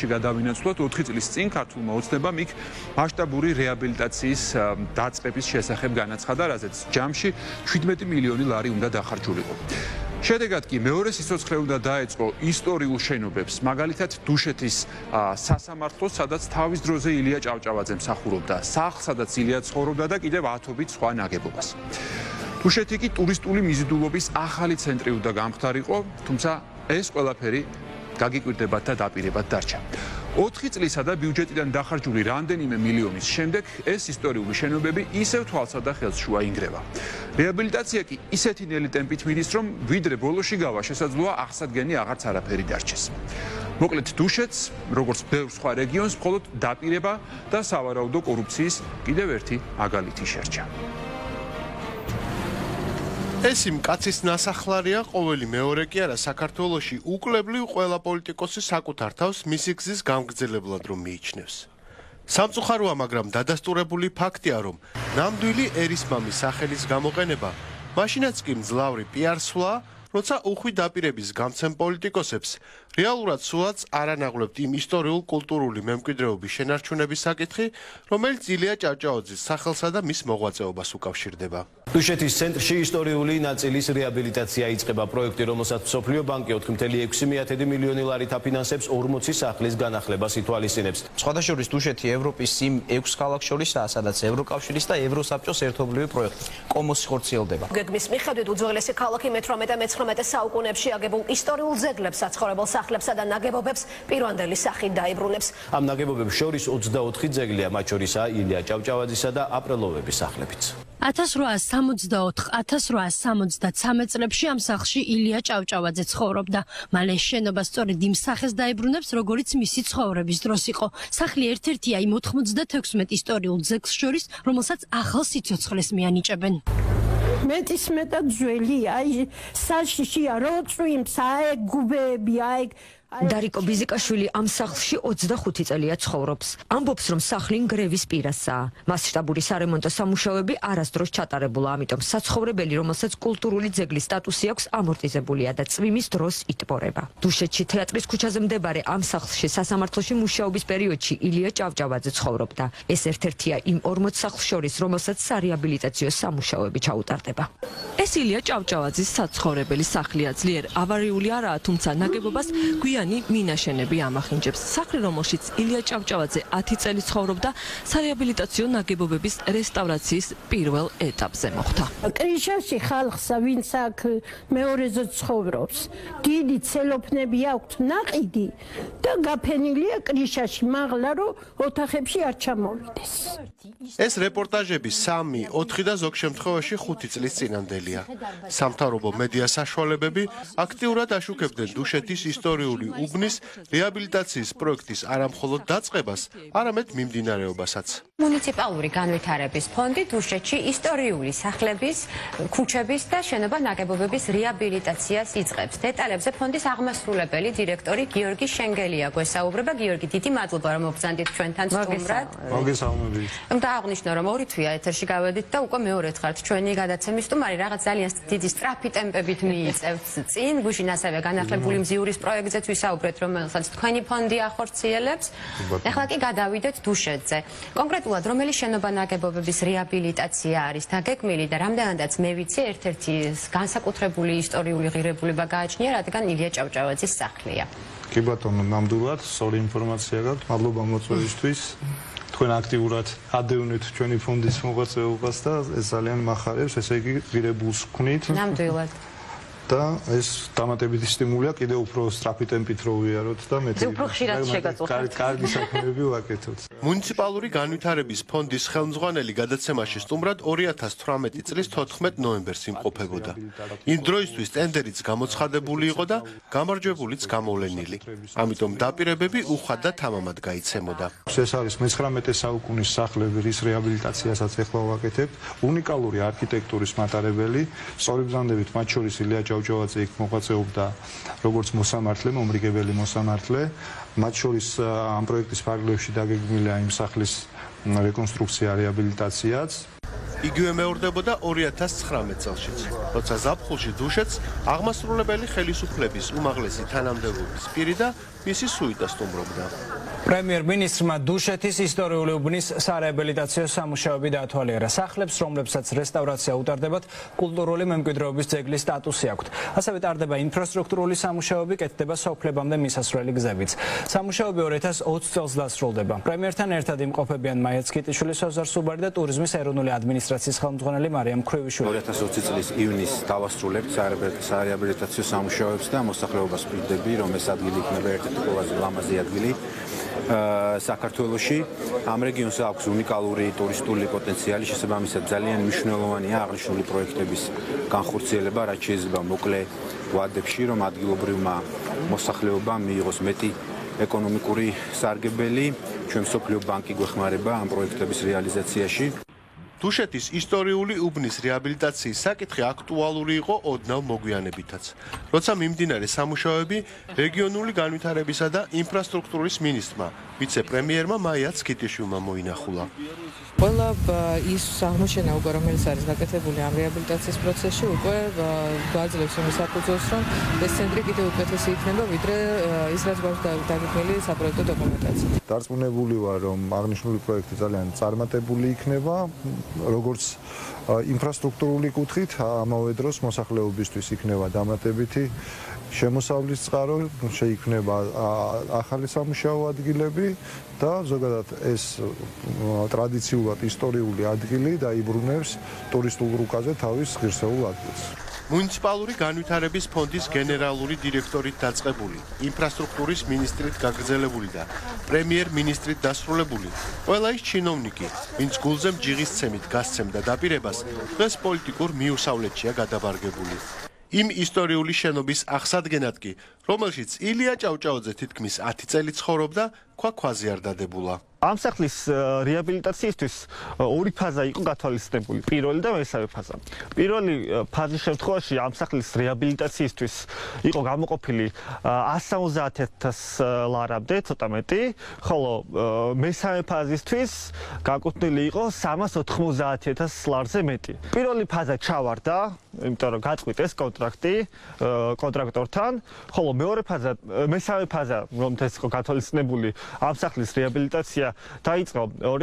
წუთში გადავინაცვლოთ 4 წლის წინ ქართულმა ოცნებამ იქ მასშტაბური რეაბილიტაციის დაწყების შესახებ განაცხადა, რაზეც ჯამში 17 მილიონი ლარი უნდა დახარჯულიყო. შედეგად კი მეორე სიცოცხლე უნდა დაეწყო ისტორიულ შენობებს, მაგალითად დუშეთის სასამართლოს, სადაც თავის დროზე ილია ჭავჭავაძე მსახურობდა, სახლს, სადაც ილია ცხოვრობდა და კიდევ ათობით სხვა ნაგებობას. დუშეთი კი ტურისტული მიზიდულობის ახალი ცენტრი უნდა გამხდარიყო, თუმცა ეს ყველაფერი გაგიკვირდებათ და დაპირებად დარჩა. 4 წლისა და ბიუჯეტიდან დახარჯული რამდენიმე მილიონის შემდეგ ეს ისტორიული შენობები ისევ თვალსა და ხელს შუა ინგრევა. რეაბილიტაცია კი ისეთი ნელი ტემპით მიდის, რომ ვიდრე ბოლოში გავა, შესაძლოა აღსადგენი აღარც არაფერი დარჩეს. მოკლედ დუშეთს, როგორც ბევრ სხვა რეგიონს, მხოლოდ დაპირება და სავარაუდო კორუფციის კიდევ ერთი მაგალითი შერჩა. ეს იმ კაცის ნასახლარია, ყოველი მეორე კი არა საქართველოში უკვლებლივ ყველა პოლიტიკოსი საკუთარ თავს მისი გზის გამგრძელებლად რომ მიიჩნევს. სამწუხაროა, მაგრამ დადასტურებული ფაქტია, რომ ნამდვილი ერისმამის სახელის გამოყენება მაშინაც კი მძლავრი პიარ-სვლა, როცა უხვი დაპირების გამცემ პოლიტიკოსებს რეალურად სულაც არანაღლებთ იმ ისტორიულ-კულტურული მემკვიდრეობის შენარჩუნების საკითხი, რომელიც ილია ჭავჭავაძის სახელსა და მის მოღვაწეობას უკავშირდება. დუშეთის ცენტრში ისტორიული ნაწილის რეაბილიტაცია იწყება პროექტი, რომელსაც მსოფლიო ბანკი 4,6 მილიონი ლარით აფინანსებს 40 სახლის განახლებას ითვალისწინებს. სხვადასხვა დუშეთი ევროპის იმ 6 ქალაქს შორისაა, სადაც ევროკავშირის და ევროსაბჭოს ერთობლივი პროექტი კომოსი ხორციელდება. გეგმის მიხედვით უძველესი ქალაქი მე-18-19 საუკუნეებში აგებულ ისტორიულ ძეგლებს, საცხოვრებელ სახლებსა და ნაგებობებს პირვანდელი სახით დაიბრუნებს. ამ ნაგებობებს შორის 24 ძეგლია, მათ შორისაა ილია ჭავჭავაძისა და აპრელოვების სახლებიც. 1863 წლებში ამ სახლში ილია ჭავჭავაძე ცხოვრობდა. მალე შენობა სწორედ იმ სახეს დაიბრუნებს, როგორც მისი ცხოვრების დროს იყო. სახლი ერთ-ერთია იმ 96 ისტორიულ ძეგლს შორის, რომელსაც ახალ სიცოცხლეს მიანიჭებენ. მეტისმეტად ძველია, საშიშია, როწვიმს, გუბეები, დარიკო ბიზიკაშვილი ამ სახლში 25 წელია ცხოვრობს. ამბობს, რომ სახლი ნგრევის პირასაა. მასშტაბური სარემონტო სამუშაოები არასდროს ჩატარებულა, ამიტომ საცხოვრებელი, რომელსაც კულტურული ძეგლის სტატუსი აქვს, ამორტიზებულია და წვიმის დროს იტბორება. დუშეთში თეატრის ქუჩაზე მდებარე ამ სახლში სასამართლოში მუშაობის პერიოდში ილია ჭავჭავაძე ცხოვრობდა. ეს ერთ-ერთია იმ 40 სახლს შორის, რომელსაც სარეაბილიტაციო სამუშაოები ჩაუტარდება. ეს ილია ჭავჭავაძის საცხოვრებელი სახლია, ძლიერ ავარიული არაა, თუმცა ნაგებობას მინაშენები ამახინჯებს. სახლი, რომელშიც ილია ჭავჭავაძე 10 წელი ცხოვრობდა, სარეაბილიტაციო ნაგებობების რესტავრაციის პირველ ეტაპზე მოხვდა. კრიშაში ხალხსა, ვინც აქ მეორეზე ცხოვრობს, დიდი ცელოფნები აქვთ ნაყიდი და გაფენილია კრიშაში, მაღლა რომ ოთახებში არ ჩამოვიდეს. ეს რეპორტაჟები 3, 4 და ზოგ შემთხვევაში 5 წლის წინანდელია. სამთავრობო მედია საშუალებები აქტიურად აშუქებდნენ დუშეთის ისტორიული უბნის რეაბილიტაციის პროექტის არამხოლოდ დაწყებას, არამედ მიმდინარეობასაც. მუნიციპალური განვითარების ფონდი დუშეთში ისტორიული სახლების, ქუჩების და შენობა ნაგებობების რეაბილიტაციას იწყებს. დეტალებზე ფონდის აღმასრულებელი დირექტორი გიორგი შენგელია გვესაუბრება. გიორგი, დიდი მადლობა, რომ მოგზანდით ჩვენთან სტუმრად. მოგესალმებით. და აღნიშნო, რომ ორი თვეა ეთერში გავედით და უკვე მეორედ ხართ ჩვენი გადაცემის სტუმარი, რაღაც ძალიან დიდი სწრაფი ტემპებით მიიწევთ წინ. გუშინ ასევე განახლებული მზიურის პროექტზეც ვისაუბრეთ, რომელსაც თქვენი ფონდი ახორციელებს. ეხლა კი გადავიდეთ დუშეთზე. კონკრეტულად, რომელი შენობა ნაგებობების რეაბილიტაცია არის დაგეგმილი და რამდენადაც მე ვიცი, ერთ-ერთი განსაკუთრებული ისტორიული ღირებულება გააჩნია, რადგან ილია ჭავჭავაძის სახლია. კი ბატონო, ნამდვილად, სწორი ინფორმაცია გაქვთ. მადლობა მოწვევისთვის. თქვენ აქტიურად ადევნეთ ჩვენი ფონდის მოღვაწეობას და ეს ძალიან მახარებს, ესე იგი ღირებულს ვქნით. ნამდვილად. და ეს დამატებითი სტიმულია კიდევ უფრო სწრაფი ტემპით რო ვიაროთ და მეტი უფრო ხშირად შეგაწუხებთ. კარგი საქმეები ვაკეთოთ. მუნიციპალური განვითარების ფონდის ხელმძღვანელი გადაცემაში სტუმრად 2018 წლის 14 ნოემბერს იმყოფებოდა. იმ დროისთვის ტენდერიც გამოცხადებული იყო და გამარჯვებულიც გამოვლენილი. ამიტომ დაპირებები უხად და თამამად გაიცემოდა. ეს არის 19 საუკუნის სახლები, რის რეაბილიტაციასაც ეხლა ვაკეთებთ. უნიკალური არქიტექტურის მატარებელი, სწორი ბრძანდებით მათ შორის ილია ჭავჭავაძე იქ მოღვაწეობდა როგორც მოსამართლე, მომრიგებელი მოსამართლე. მათ შორის ამ პროექტის ფარგლებში დაგეგმილია იმ სახლის რეკონსტრუქცია, რეაბილიტაციაც. იგივე მეორდებოდა 2019 წელშიც, როცა ზაფხულში დუშეთს აღმასრულებელი ხელისუფლების უმაღლესი თანამდებობის პირი და მისი სუიტა სტუმრობდა. პრემიერ-მინისტრმა დუშეთის ისტორიული უბნის სარეაბილიტაციო სამუშაოები დაათვალიერა. სახლებს, რომლებსაც რესტავრაცია უტარდებათ, კულტურული მემკვიდრეობის ძეგლის სტატუსი აქვთ. ასევე ტარდება ინფრასტრუქტურული სამუშაოები, კეთდება სოფლებამდე მისასვლელი გზებიც. სამუშაოები 2020 წელს დასრულდება. პრემიერთან ერთად იმყოფებიან მაია ცქიტიშვილი, სოზარ სუბარი და ტურიზმის ეროვნული ადმინისტრაციის ხელმძღვანელი მარიამ ქრევიშვილი. 2020 წლის ივნისს დავასრულებთ სარეაბილიტაციო სამუშაოებს და მოსახლეობას ვფრთხები, რომ ეს ადგილი იქნება ერთ-ერთი ყველაზე ლამაზი ადგილი საქართველოში. ამ რეგიონს აქვს უნიკალური ტურისტული პოტენციალი, შესაბამისად ძალიან მნიშვნელოვანია აღნიშნული პროექტების განხორციელება, რაც შეიძლება მოკლე ვადებში, რომ ადგილობრივმა მოსახლეობამ მიიღოს მეტი ეკონომიკური სარგებელი. ჩვენ მსოფლიო ბანკი გვეხმარება ამ პროექტების რეალიზაციაში. დუშეთის ისტორიული უბნის რეაბილიტაციის საკითხი აქტუალური იყო ოდნავ მოგვიანებითაც, როცა მიმდინარე სამუშაოები რეგიონული განვითარებისა და ინფრასტრუქტურის მინისტრმა, ვიცე-პრემიერმა მაია ცქიტიშვილმა მოინახულა. ყველა ის აღმოჩენა უკვე რომელიც არის გაკეთებული ამ რეაბილიტაციის პროცესში უკვე გვაძლევს იმის საფუძველს, რომ ეს ცენტრი კიდევ უკეთესი იქნება, ვიდრე ის რაც გვაქვს დაგეგმილი საპროექტო დოკუმენტაცია. დარწმუნებული ვარ, რომ აღნიშნული პროექტი ძალიან წარმატებული იქნება, როგორც ინფრასტრუქტურული კუთხით, ამავე დროს მოსახლეობისთვის იქნება დამატებითი შემოსავლის წყარო, შეიქმნება ახალი სამუშაო ადგილები და ზოგადად ეს ტრადიციულად ისტორიული ადგილი დაიბრუნებს ტურისტულ რუკაზე თავის ღირსეულ ადგილს. მუნიციპალური განვითარების ფონდის გენერალური დირექტორით დაწყებული, ინფრასტრუქტურის მინისტრით გაგრძელებული და პრემიერ-მინისტრით დასრულებული, ყველა ის ჩინოვნიკი, ვინც გულზე მჯიღისცემით გასცემდა დაპირებას, დღეს პოლიტიკურ მიუსავლეთშია გადაბარგებული. იმ ისტორიული შენობის აღსადგენად კი, რომელშიც ილია ჭავჭავაძე თითქმის 10 წელი ცხოვრობდა, ქვაზე არ დადებულა. ამ სახლის რეაბილიტაციისთვის ორი ფაზა იყო გათვალისწინებული, პირველი და მესამე ფაზა. პირველი ფაზის შემთხვევაში ამ სახლის რეაბილიტაციისთვის იყო გამოყოფილი 170,000 ლარამდე, ცოტა მეტი, ხოლო მესამე ფაზისთვის განკუთვნილი იყო 390,000 ლარზე მეტი. პირველი ფაზა ჩავარდა, იმიტომ რომ გაწყვიტეს კონტრაქტი კონტრაქტორთან, ხოლო მესამე ფაზა, რომელთაც იყო გათვალისწინებული ამ სახლის რეაბილიტაცია დაიწყო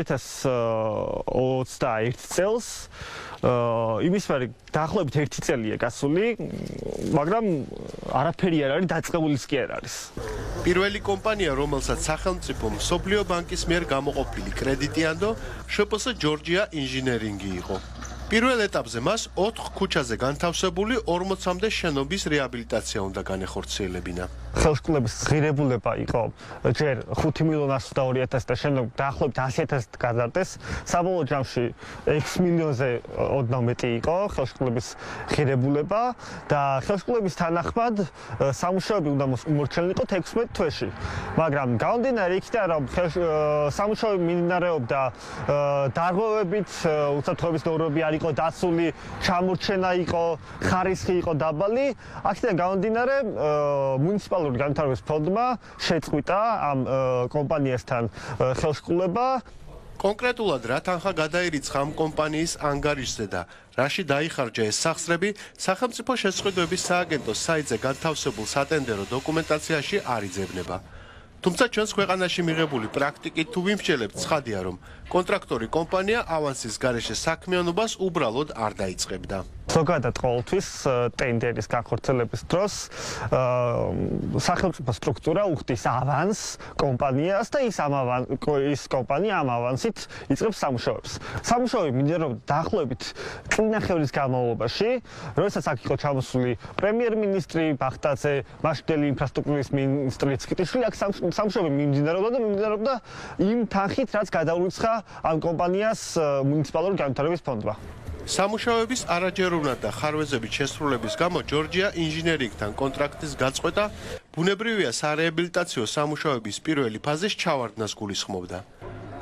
2021 წელს. იმის მერე დაახლოებით 1 წელია გასული, მაგრამ არაფერი არ არის დაწყებულიც კი არ არის. პირველი კომპანია, რომელსაც სახელმწიფო მსოფლიო ბანკის მიერ გამოყოფილი კრედიტი ანდო, შპს ჯორჯია ინჟინერინგი იყო. პირველ ეტაპზე მას 4 ქუჩაზე განთავსებული 40-მდე შენობის რეაბილიტაცია უნდა განეხორციელებინა. ხელშეკრულების ღირებულება იყო ჯერ 5,200,000 და შემდეგ დაახლოებით 100,000 გაზარდეს. საბოლოო ჯამში 6 მილიონზე ოდნავ მეტი იყო ხელშეკრულების ღირებულება და ხელშეკრულების თანახმად სამუშაოები უნდა მომორჩილიყო 16 თვეში. მაგრამ გამომდინარე იქიდან, რომ სამუშაოები მიმდინარეობდა დარღვევებით, უსაფრთხოების ნორმები არ იყო დაცული, ჩამორჩენა იყო, ხარისხი იყო დაბალი, აქედან გამომდინარე მუნიციპალური განვითარების ფონდმა შეწყვიტა ამ კომპანიასთან ხელშეკრულება. კონკრეტულად რა თანხა გადაირიცხა ამ კომპანიის ანგარიშზე და რაში დაიხარჯა ეს სახსრები, სახელმწიფო შესყიდვების სააგენტოს საიტზე განთავსებულ სატენდერო დოკუმენტაციაში არ იძებნება. თუმცა ჩვენს ქვეყანაში მიღებული პრაქტიკით თუ ვიმსჯელებთ, ცხადია, რომ კონტრაქტორი კომპანია ავანსის გარეშე საქმიანობას უბრალოდ არ დაიწყებდა. ზოგადად ყოველთვის ტენდერის განხორციელების დროს სახელმწიფო სტრუქტურა უხდის ავანს კომპანიას და ის კომპანია ამ ავანსით იწყებს სამუშაოებს. სამუშაოები მიმდინარეობდა დაახლოებით წლინახევრის განმავლობაში, როდესაც აქ იყო ჩამოსული პრემიერ-მინისტრი ბახტაძე, მაშინდელი ინფრასტრუქტურის მინისტრი ცქიტიშვილი, აქ სამუშაოები მიმდინარეობდა იმ თანხით, რაც გადაურიცხა ამ კომპანიას მუნიციპალური განვითარების ფონდმა. სამუშაოების არაჯეროვნად და ხარვეზებით შესრულების გამო ჯორჯია ინჟინერინგთან კონტრაქტის გაწყვეტა ბუნებრივია სარეაბილიტაციო სამუშაოების პირველი ფაზის ჩავარდნას გულისხმობდა.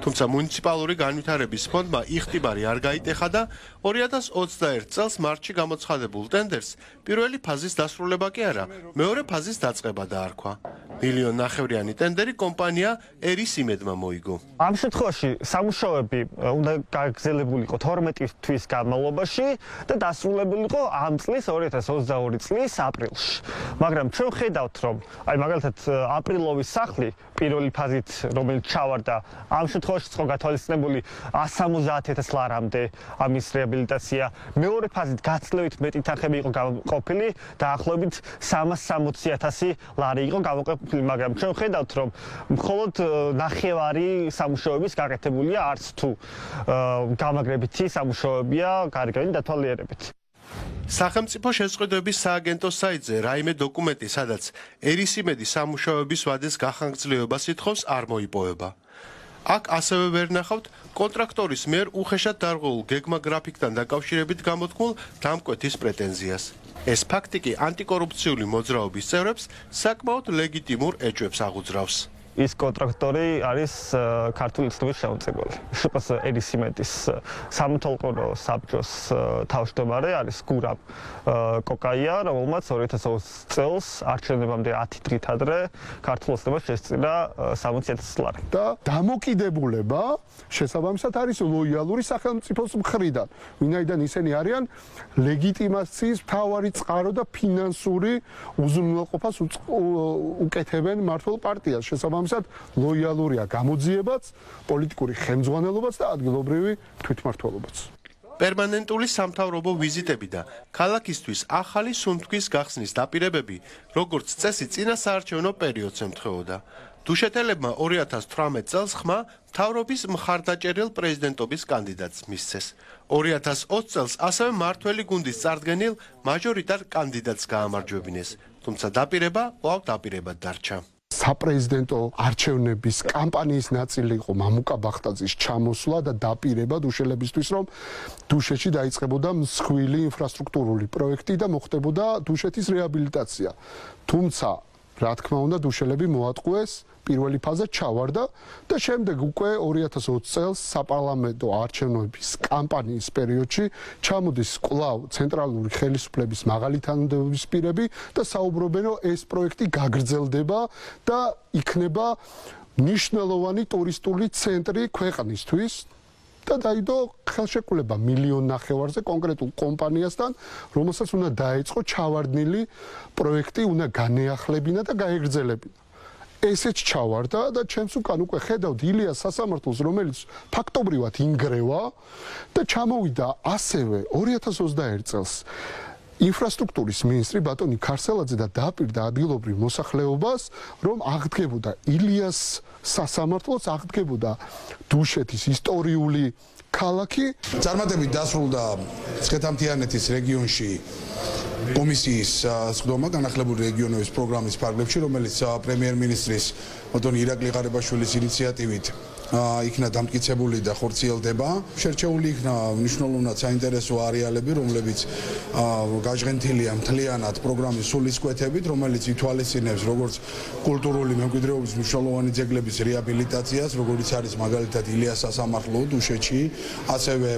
თუმცა მუნიციპალური განვითარების ფონდმა იხტიბარი არ გაიტეხა და 2021 წელს მარტში გამოცხადებულ ტენდერს პირველი ფაზის დასრულება კი არა, მეორე ფაზის დაწყება დაარქვა. 1,5 მილიონი ტენდერი კომპანია ერისიმედმა მოიგო. ამ შემთხვევაში სამუშაოები უნდა გაგრძელებულიყო 12 თვის განმავლობაში და დასრულებულიყო ამ წლის 2022 წლის აპრილში. მაგრამ ჩვენ ხედავთ, რომ აი მაგალითად აპრილოვის სახლი პირველი ფაზით, რომელიც ჩავარდა, ამ შემთხვევაში იყო გათვალისწინებული 170,000 ლარამდე ამის რეაბილიტაცია. მეორე ფაზით გაცილებით მეტი თანხები იყო გამოყოფილი, დაახლოებით 360,000 ლარი იყო გამოყოფილი, მაგრამ ჩვენ ხედავთ, რომ მხოლოდ ნახევარი სამუშაოების გაკეთებულია, არც თუ გამაგრებითი სამუშაოებია გარეგანი დათვალიერებით. სახელმწიფო შეზღუდვების სააგენტოს საიტზე რაიმე დოკუმენტი, სადაც ერისიმედი სამუშაოების ვადის გახანგრძლივებას ითხოვს, არ მოიპოვება. აქ ასევე ვერ ნახავთ კონტრაქტორის მიერ უხეშად დარღვეულ გეგმა გრაფიკთან დაკავშირებით გამოთქმულ დამკვეთის პრეტენზიას. ეს ფაქტი კი ანტიკორუფციული მოძრაობის წევრებს საკმაოდ ლეგიტიმურ ეჭვებს აღუძრავს. ის კონტრაქტორი არის ქართული ცნობის შემოწმებელი. შუპას ერისიმედის სამთოლყურო საბჭოს თავმჯდომარე არის გურამ კოკაია, რომელმაც 2020 წელს არჩევნებამდე 10 დღით ადრე ქართულ ცნობას შესწირა 60,000 ლარი. და დამოკიდებულება შესაბამისად არის ლოიალური სახელმწიფოს მხრიდან, ვინაიდან ისინი არიან ლეგიტიმაციის მთავარი წყარო და ფინანსური უზრუნველყოფას უკეთებენ მართლ პარტიას. შესაბამისად ლოიალურია გამოძიებაც, პოლიტიკური ხელმძღვანელობაც და ადგილობრივი თვითმმართველობაც. პერმანენტული სამთავრობო ვიზიტები და ქალაქისთვის ახალი სუნთქვის გახსნის დაპირებები, როგორც წესი, წინა საარჩევნო პერიოდს ემთხვეოდა. დუშეთელებმა 2018 წელს ხმა მთავრობის მხარდაჭერილ პრეზიდენტობის კანდიდატს მისცეს. 2020 წელს ასევე მართველი გუნდის წარდგენილ მაჟორიტარ კანდიდატს გაამარჯვებინეს, თუმცა დაპირება კვლავ დაპირებად დარჩა. საპრეზიდენტო არჩევნების კამპანიის ნაწილი იყო მამუკა ბახტაძის ჩამოსვლა და დაპირება დუშელებისთვის, რომ დუშეთში დაიწყებოდა მსხვილი ინფრასტრუქტურული პროექტი და მოხდებოდა დუშეთის რეაბილიტაცია. თუმცა, რა თქმა უნდა, დუშელები მოატყუეს, პირველი ფაზა ჩავარდა და შემდეგ უკვე 2020 წელს საპარლამენტო არჩევნების კამპანიის პერიოდში ჩამოდის კვლავ ცენტრალური ხელისუფლების მაღალი თანამდებობის პირები და საუბრობენ, რომ ეს პროექტი გაგრძელდება და იქნება მნიშვნელოვანი ტურისტული ცენტრი ქვეყნისთვის. და დაიდო ხელშეკრულება 1,5 მილიონზე კონკრეტულ კომპანიასთან, რომელსაც უნდა დაეწყო ჩავარდნილი პროექტი, უნდა განეახლებინა და გაეგრძელებინა. ესეც ჩავარდა და ჩემს უკან უკვე ხედავთ ილიას სასამართლოს, რომელიც ფაქტობრივად ინგრევა და ჩამოვიდა ასევე 2021 წელს ინფრასტრუქტურის მინისტრი ბატონი ქარსელაძე და დააპირდა ადგილობრივ მოსახლეობას, რომ აღდგებოდა ილიას სასამართლოც, აღდგებოდა დუშეთის ისტორიული ქალაქი. წარმატებით დასრულდა ცხეთამთიანეთის რეგიონში კომისიის სხდომა განახლებული რეგიონების პროგრამის ფარგლებში, რომელიც პრემიერ-მინისტრის ბატონი ირაკლი ყარებაშვილის ინიციატივით იქნა დამტკიცებული და ხორციელდება. შერჩეული იქნა მნიშვნელოვნად საინტერესო არეალები, რომლებიც გაჟღენთილია მთლიანად პროგრამის სულისკვეთებით, რომელიც ითვალისწინებს როგორც კულტურული მემკვიდრეობის მნიშვნელოვანი ძეგლების რეაბილიტაციას, როგორც არის მაგალითად ილიას სასამართლო დუშეთში, ასევე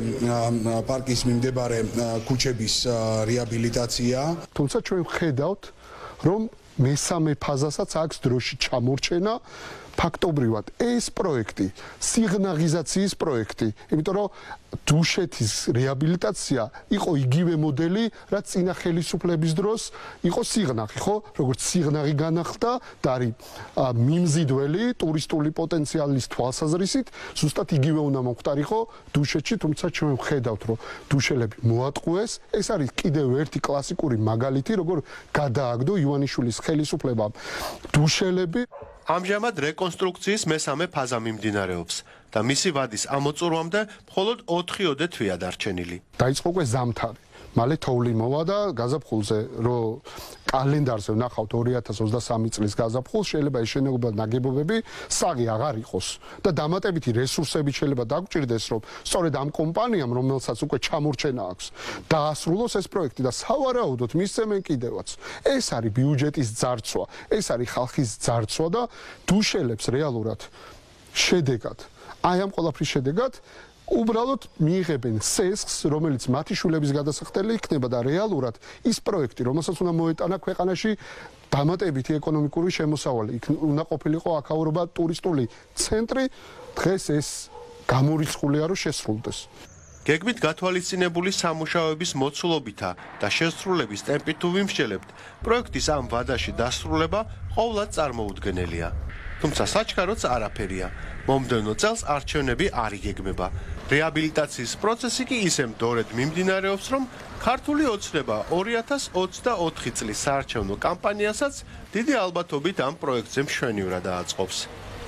პარკის მიმდებარე ქუჩების რეაბილიტაცია. თუმცა ჩვენ ვხედავთ, რომ მესამე ფაზასაც აქვს დროში ჩამორჩენა. ფაქტობრივად ეს პროექტი, სიგნალიზაციის პროექტი, იმიტომ რომ დუშეთის რეაბილიტაცია იყო იგივე მოდელი, რაც წინა ხელისუფლების დროს იყო სიგნალი, ხო? როგორც სიგნალი განახლდა და არის მიმზიდველი ტურისტული პოტენციალის თვალსაზრისით, ზუსტად იგივე უნდა მოხდარიყო დუშეთში, თუმცა ჩვენ ვხედავთ, რომ დუშელები მოატყუეს. ეს არის კიდევ ერთი კლასიკური მაგალითი, როგორ გადააგდო ივანიშვილის ხელისუფლებამ დუშელები. ამჟამად რეკონსტრუქციის მესამე ფაზა მიმდინარეობს და მისი ვადის ამოწურვამდე მხოლოდ 4 თვეა დარჩენილი. დაიწყო უკვე ზამთარი. მალე თოვლი მოვა და გაზაფხულზე, რომ კალენდარზე ვნახავთ 2023 წლის გაზაფხულს, შეიძლება ეს შენობა ნაგებობები საღი აღარ იყოს და დამატებითი რესურსები შეიძლება დაგჭირდეს, რომ სწორედ ამ კომპანიამ, რომელსაც უკვე ჩამორჩენა აქვს, დაასრულოს ეს პროექტი და სავარაუდოდ მისცემენ კიდევაც. ეს არის ბიუჯეტის ძარცვა, ეს არის ხალხის ძარცვა და დუშელებს რეალურად შედეგად აი ამ ყველაფრის შედეგად უბრალოდ მიიღებენ სესხს, რომელიც მათი შვილების გადასახდელი იქნება და რეალურად ის პროექტი, რომელსაც უნდა მოეტანა ქვეყანაში დამატებითი ეკონომიკური შემოსავალი, უნდა ყოფილიყო აქაურობა ტურისტული ცენტრი, დღეს ეს გამორიცხულია რომ შესრულდეს. გეგმით გათვალისწინებული სამუშაოების მოცულობითა და შესრულების ტემპით თუ ვიმსჯელებთ, პროექტის ამ ვადაში დასრულება ყოვლად წარმოუდგენელია. თუმცა საჩქაროც არაფერია. მომდევნო წელს არჩევნები არ იგეგმება. რეაბილიტაციის პროცესი კი ისე მდორედ მიმდინარეობს, რომ ქართული ოცნება 2024 წლის საარჩევნო კამპანიასაც დიდი ალბათობით ამ პროექტზე მშვენივრად აწყობს.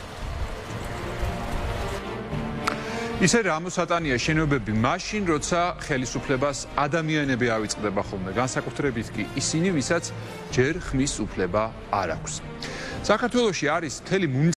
ისე რამოსატანია შენობები მაშინ, როცა ხელისუფლებას ადამიანები ავიწყდება ხოლმე, განსაკუთრებით კი ისინი, ვისაც ჯერ ხმის უფლება არ აქვს. საქართველოში არის მთელი